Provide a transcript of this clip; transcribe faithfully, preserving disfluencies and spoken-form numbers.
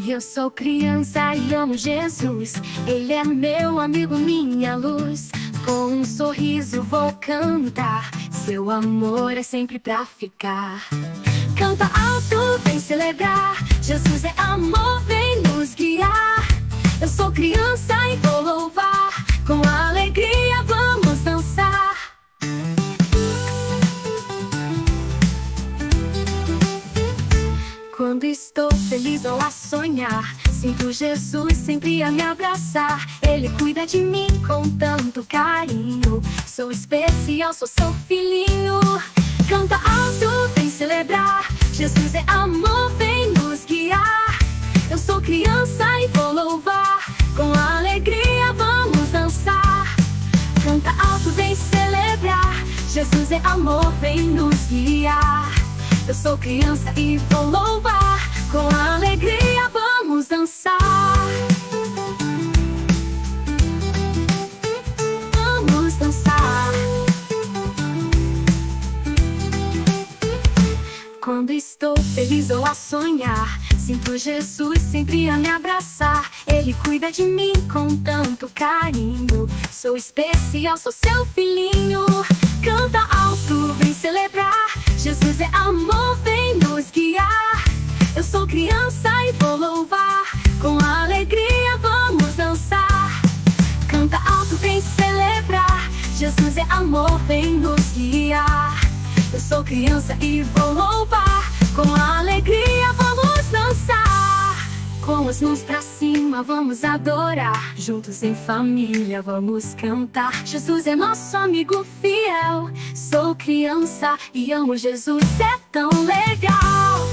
Eu sou criança e amo Jesus. Ele é meu amigo, minha luz. Com um sorriso vou cantar. Seu amor é sempre pra ficar. Canta alto, vem celebrar. Jesus é amor, vem nos guiar. Eu sou criança e vou louvar. Com alegria vamos dançar. Quando estou feliz ou a sonhar, sinto Jesus sempre a me abraçar. Ele cuida de mim com tanto carinho. Sou especial, sou seu filhinho. Canta alto, vem celebrar. Jesus é amor, vem nos guiar. Eu sou criança e vou louvar. Com alegria vamos dançar. Canta alto, vem celebrar. Jesus é amor, vem nos guiar. Eu sou criança e vou louvar. Com alegria vamos dançar. Vamos dançar. Quando estou feliz ou a sonhar, sinto Jesus sempre a me abraçar. Ele cuida de mim com tanto carinho. Sou especial, sou seu filhinho. Canta alto, vem celebrar. Jesus é amor, vem nos guiar. Eu sou criança e vou louvar. Com alegria vamos dançar. Canta alto, vem celebrar. Jesus é amor, vem nos guiar. Eu sou criança e vou louvar. Com alegria vamos dançar. Com as mãos pra cima vamos adorar. Juntos em família vamos cantar. Jesus é nosso amigo fiel. Sou criança e amo Jesus, é tão legal.